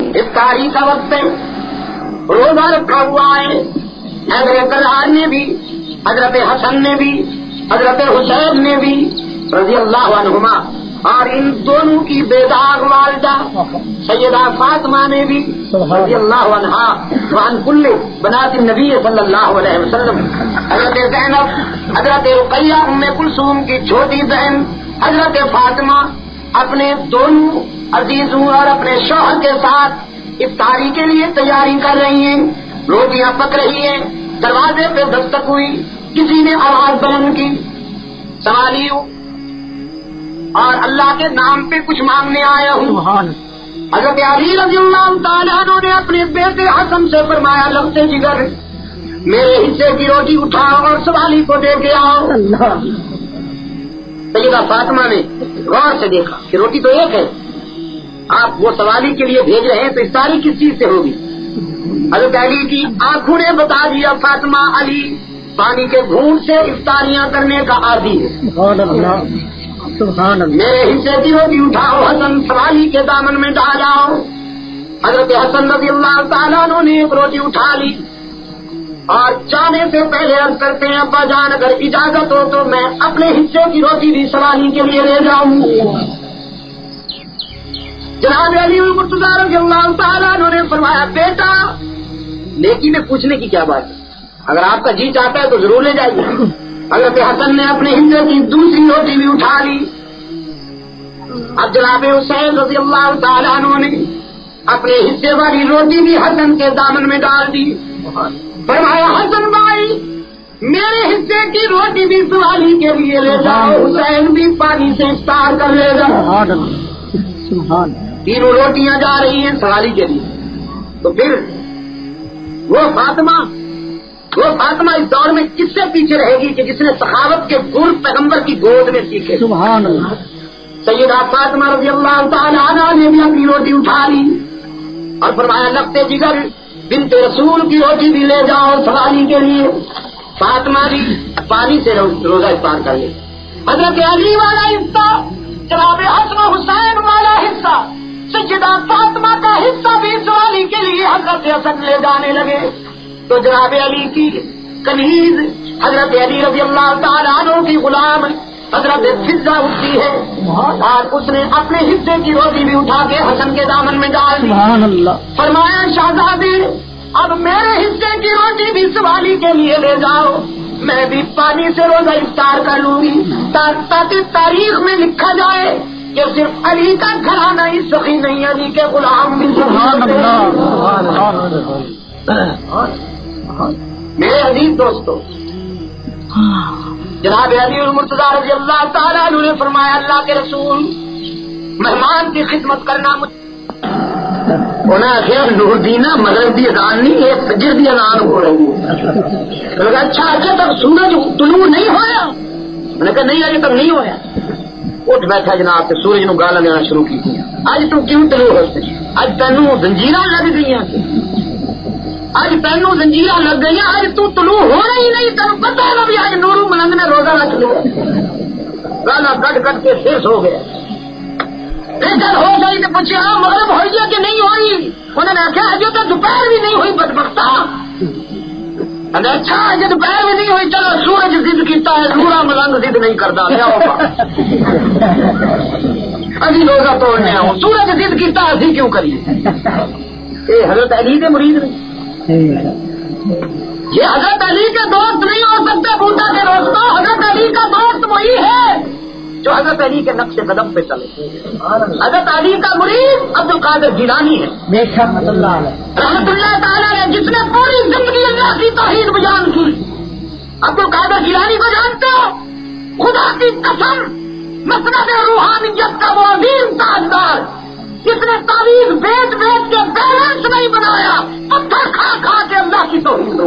افطاری کا وقت ہے، روزہ رکھا ہوا ہے. حضرت طلحہ نے بھی، حضرت حسن نے بھی، حضرت حسین نے بھی رضی اللہ عنہما، اور ان دونوں کی بے داغ والدہ سیدہ فاطمہ نے بھی رضی اللہ عنہا وعن کل بنات النبی صلی اللہ علیہ وسلم، حضرت زینب، حضرت رقیہ ام کلثوم کی چھوٹی بہن حضرت فاطمہ اپنے دونوں عزیزوں اور اپنے شوہر کے ساتھ افطاری کے لیے تیاری کر رہی ہیں. روٹیاں پک رہی ہیں. دروازے پہ دستک ہوئی، کسی نے آواز بلند کی، سوالی ہوں اور اللہ کے نام پہ کچھ مانگنے آیا ہوں. حضرت علی رضی اللہ تعالیٰ عنہ نے اپنے بیٹے حسن سے فرمایا لگتے جگر میرے حصے کی روٹی اٹھاؤ اور سوالی کو دے کے آؤ. سیدہ فاطمہ نے غور سے دیکھا کہ روٹی تو ایک ہے، آپ وہ سوالی کے لیے بھیج رہے ہیں تو افطاری کس چیز سے ہوگی؟ حضرت علی کی آنکھوں نے بتا دیا فاطمہ علی پانی کے گھونٹ سے افطاریاں کرنے کا عادی ہے. میرے حصے کی روٹی اٹھاؤ، حسن سوالی کے دامن میں ڈالاؤ. حضرت حسن رضی اللہ تعالیٰ عنہ نے ایک روٹی اٹھا لی اور جانے سے پہلے عرض کرتے ہیں ابا جان اگر اجازت ہو تو میں اپنے حصے کی روٹی بھی سوالی کے لیے لے جاؤں. جناب علی المرتضیٰ رضی اللہ تعالیٰ عنہ نے فرمایا بیٹا نیکی میں پوچھنے کی کیا بات ہے، اگر آپ کا جی چاہتا ہے تو ضرور لے جائیے. حضرت حسن نے اپنے حصے کی دوسری روٹی بھی اٹھا لی. اب جناب حسین رضی اللہ تعالیٰ عنہ نے اپنے حصے والی روٹی بھی حسن کے دامن میں ڈال دی. فرمایا حسن بھائی میرے حصے کی روٹی بھی سوالی کے لیے لے جاؤ، حسین بھی پانی سے افطار کر لے جاؤ. تینوں روٹیاں جا رہی ہیں سوالی کے لیے. تو پھر وہ فاطمہ اس دور میں کس سے پیچھے رہے گی کہ جس نے سخاوت کے گل پیغمبر کی گود میں سیکھے. سبحان اللہ. سیدہ فاطمہ رضی اللہ تعالیٰ عنہا نے بھی اپنی روٹی اٹھا لی اور فرمایا لگتے جگر بنت رسول کی روٹی بھی لے جاؤ سوالی کے لیے. فاطمہ بھی پانی سے روزہ افطار کر لے. حضرت علی والا حصہ، جناب حسن حسین والا حصہ، سیدہ فاطمہ کا حصہ بھی سوالی کے لیے حضرت حسن لے جانے لگے. تو جناب علی کی کنیز حضرت علی رضی اللہ تعالیٰ عنہ کی غلام حضرت فضہ اٹھتی ہے اور اس نے اپنے حصے کی روٹی بھی اٹھا کے حسن کے دامن میں ڈال دی. فرمایا شہزادے اب میرے حصے کی روٹی بھی سوالی کے لیے لے جاؤ، میں بھی پانی سے روزہ افطار کر لوں گی تاکہ تاریخ میں لکھا جائے کہ صرف علی کا گھرانہ ہی سخی نہیں، علی کے غلام بھی میرے عزیز دوستو. جناب علی المرتضیٰ رضی اللہ تعالیٰ عنہ نے فرمایا اللہ کے رسول مہمان کی خدمت کرنا انہیں خیر نور دینا مغرب دی اذان نہیں ایک فجر دی اذان ہو رہی ہے. اچھا تک سورج طلوع نہیں ہویا؟ میں نے کہا نہیں ابھی تک نہیں ہویا. اٹھ بیٹھا جناب سے سورج نو گالا دینا شروع کی. اج تو کیوں طلوع ہوتے؟ اج تینوں زنجیراں لگ گئی، اج تینوں زنجیراں لگ گئی، اج تو طلوع ہونا ہی نہیں. تینوں پتہ ہے بھی اج نورو ملنگ نے روزہ رکھ لیا. گالا کٹ کٹ کے شیش ہو گیا. بہتر ہو گئی تو پوچھا مغرب ہوئی ہے کہ نہیں ہوئی؟ انہوں نے آخیا اجے تو دوپہر بھی نہیں ہوئی بدبختہ. اچھا اجے دوپہر بھی نہیں ہوئی، چلو سورج ضد کیتا ہے، نورا ملنگ ضد نہیں کرتا. ابھی روزہ توڑنے آؤ، سورج ضد کیتا ابھی کیوں کریے؟ یہ حضرت علی کے مرید نہیں، یہ حضرت علی کے دوست نہیں ہو سکتے. بوٹا کے دوستوں حضرت علی کا دوست وہی ہے جو حضرت علی کے نقش قدم پہ چلے. حضرت علی کا مرید عبد القادر جیلانی ہے رحمت اللہ تعالیٰ نے، جس نے پوری زندگی اللہ کی توحید بیان کی. عبد القادر جیلانی کو جانتے ہو؟ خدا کی قسم مسند روحانیت کا وہ عظیم تاجدار جس نے تعویذ بیچ بیچ کے بیلنس نہیں بنایا، پتھر کھا کھا کے اللہ کی توحید،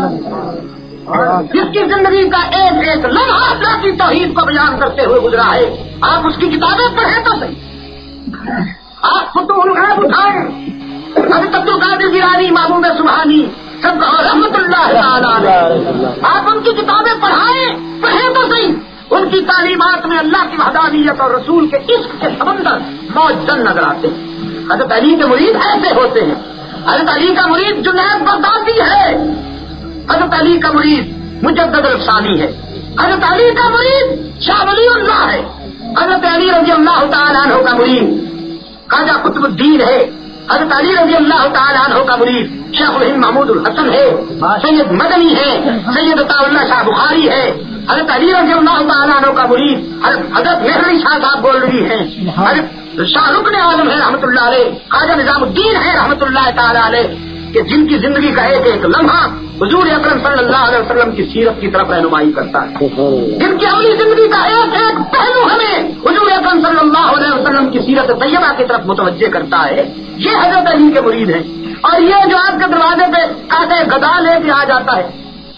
جس کی زندگی کا ایک ایک لمحہ اللہ کی توحید کو بیان کرتے ہوئے گزرا ہے. آپ اس کی کتابیں پڑھیں تو صحیح، آپ فتوح الغیب اٹھائیں، حضرت عبد القادر جیلانی، محمود سبحانی سب رحمت اللہ علیہ، آپ ان کی کتابیں پڑھیں تو صحیح. ان کی تعلیمات میں اللہ کی وحدانیت اور رسول کے عشق کے سمندر موج زن نظر آتے ہیں. حضرت علی کے مرید ایسے ہوتے ہیں. حضرت علی کا مرید جنید بغدادی ہے. حضرت علی کا مرید مجدد الفسانی ہے. حضرت علی کا مرید شاہ ولی اللہ ہے. حضرت علی رضی اللہ تعالیٰ عنہ کا مرید خواجہ قطب الدین ہے. حضرت علی رضی اللہ تعالیٰ عنہ کا مرید شیخ الہند محمود الحسن ہے. سید مدنی ہے. سید عطا اللہ شاہ بخاری ہے. حضرت علی رضی اللہ تعالیٰ عنہ کا مرید حضرت مہروی شاہ صاحب گولوی ہیں. حضرت شاہ رکن عالم ہے رحمۃ اللہ علیہ. خواجہ نظام الدین ہے رحمۃ اللہ تعالیٰ علیہ، کہ جن کی زندگی کا ایک ایک لمحہ حضور اکرم صلی اللہ علیہ وسلم کی سیرت کی طرف رہنمائی کرتا ہے. جن کی اپنی زندگی کا ایک ایک پہلو ہمیں حضور اکرم صلی اللہ علیہ وسلم کی سیرت طیبہ کی طرف متوجہ کرتا ہے. یہ حضرت علی کے مرید ہیں. اور یہ جو آپ کے دروازے پہ آتے گدا لے کے آ جاتا ہے،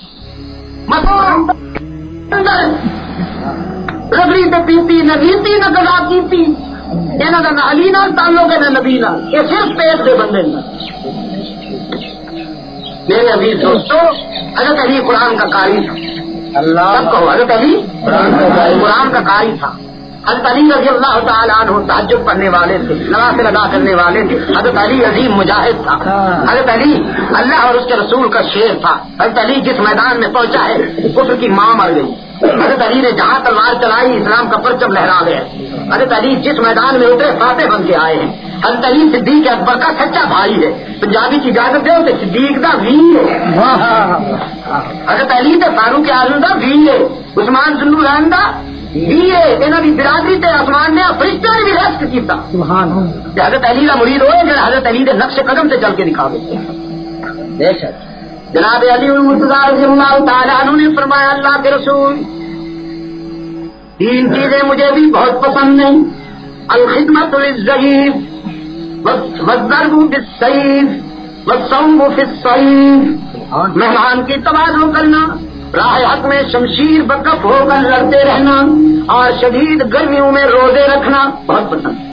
ربڑی سے پیتی نہ ریتی نہ گدا پیتی، یہاں کا نہ علی نہ تعلق ہے نہ نبی نہ، یہ صرف پیٹ سے بندے نہ. میرے عزیز دوستو، حضرت علی قرآن کا قاری تھا. سب کہو حضرت علی قرآن کا قاری تھا. حضرت علی رضی اللہ تعالیٰ عنہ تہجد پڑھنے والے تھے، نوافل ادا کرنے والے تھے. حضرت علی عظیم مجاہد تھا. حضرت علی اللہ اور اس کے رسول کا شیر تھا. حضرت علی جس میدان میں پہنچا ہے کفر کی ماں مر گئی. حضرت علی نے جہاں تلوار چلائی اسلام کا پرچم لہرا گیا. حضرت علی جس میدان میں اترے فاتح بن کے آئے ہیں. حضرت علی صدیق اکبر کا سچا بھائی ہے. پنجابی کی اجازت دے تو صدیق دا ویر ہے. حضرت علی تے فاروق اعظم دا ویر ہے. عثمان ذو النورین دا ویر ہے. انہاں دی برادری تے آسمان نے فرشتوں نے بھی رشک کیتا. سبحان اللہ. حضرت علی دا مرید ہوئے جڑا حضرت علی دے نقش قدم تے چل کے دکھاوے. بے شک جناب علی المرتضیٰ رضی اللہ تعالیٰ عنہ نے فرمایا، اللہ کے رسول 3 چیزیں مجھے بھی بہت پسند ہیں، الخدمت للضعیف والضرب بالسیف والصوم فی الصیف. مہمان کی تواضع کرنا، راہ حق میں شمشیر بکف ہو کر لڑتے رہنا، اور شدید گرمیوں میں روزے رکھنا بہت پسند.